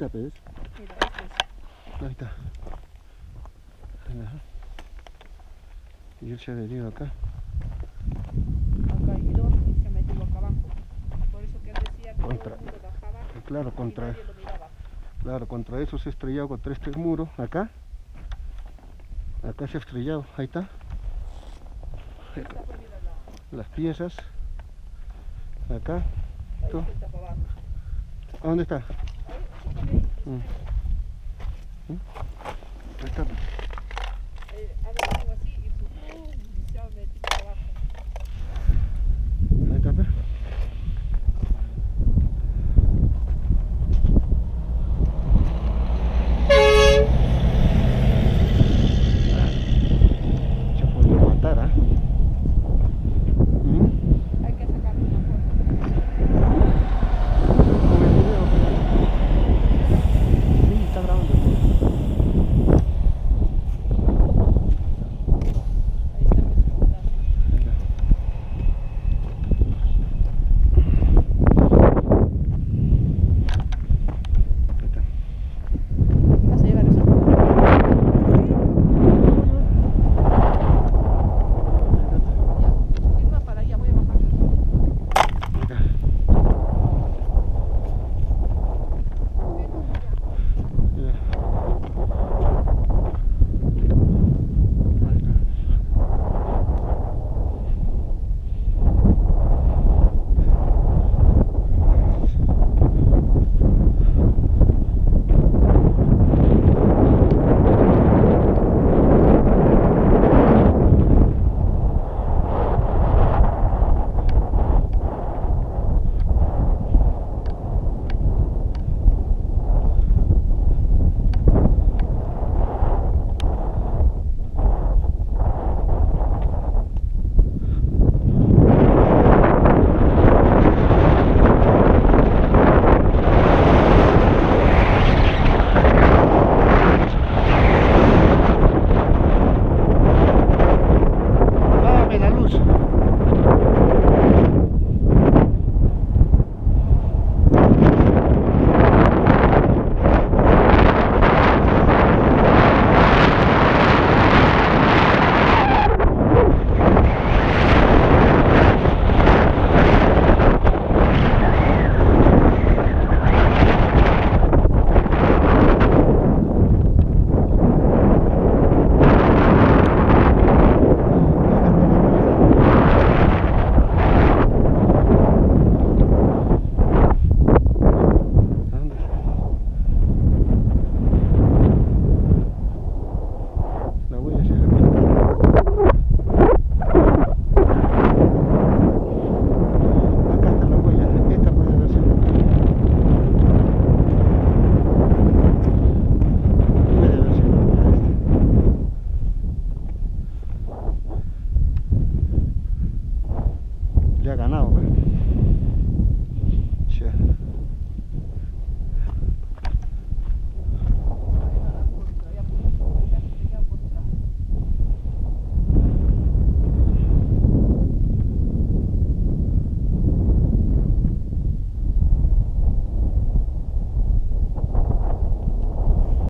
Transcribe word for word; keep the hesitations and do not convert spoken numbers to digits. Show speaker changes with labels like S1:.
S1: está, ¿ves?
S2: Mira, este es.
S1: Ahí está. Ajá. Y él se ha venido acá.
S2: Ha caído y se ha metido acá abajo. Por eso que él decía que
S1: Contra-
S2: todo el mundo bajaba
S1: Claro,
S2: y
S1: contra,
S2: nadie lo miraba.
S1: claro, contra eso se ha estrellado contra este muro, acá. Acá se ha estrellado, ahí está.
S2: Ahí está, pues mira la...
S1: Las piezas. Acá.
S2: Ahí
S1: Todo.
S2: está para abajo.
S1: ¿A dónde está?
S2: Ahí, chúpame ahí,
S1: Mm.
S2: chúpame.
S1: ¿Mm? Ahí está.
S2: Eh, a ver,